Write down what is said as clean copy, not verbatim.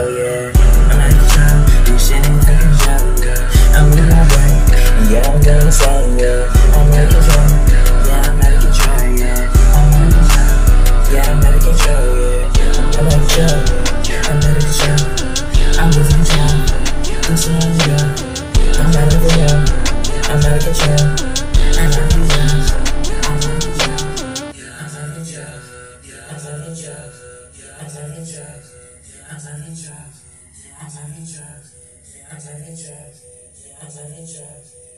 control, yeah. I'm out of control, this shit ain't out of control. I'm in my brain, yeah, I'm doing the same, yeah. I'm out of control, yeah, I'm out of control, yeah. I'm out of control, yeah, I'm out of control, yeah. I'm out of control, I'm out of control. I'm losing control, this shit ain't real. I'm out of control, I'm out of control. I'm out of control, I'm out of control. I'm out of control, I'm out of control. I'm out of control, I'm out of control. I'm out of control, I'm out of control. I'm out of control.